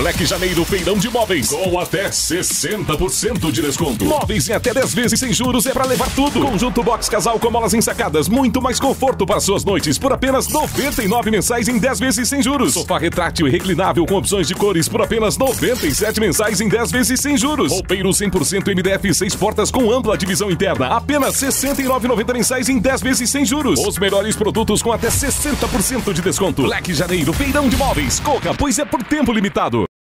Black Janeiro Feirão de Móveis, com até 60% de desconto. Móveis em até 10 vezes sem juros é pra levar tudo. Conjunto box casal com molas ensacadas, muito mais conforto para suas noites por apenas 99 mensais em 10 vezes sem juros. Sofá retrátil e reclinável com opções de cores por apenas 97 mensais em 10 vezes sem juros. Roupeiro 100% MDF 6 portas com ampla divisão interna, apenas R$ 69,90 mensais em 10 vezes sem juros. Os melhores produtos com até 60% de desconto. Black Janeiro Feirão de Móveis. Corra, pois é por tempo limitado.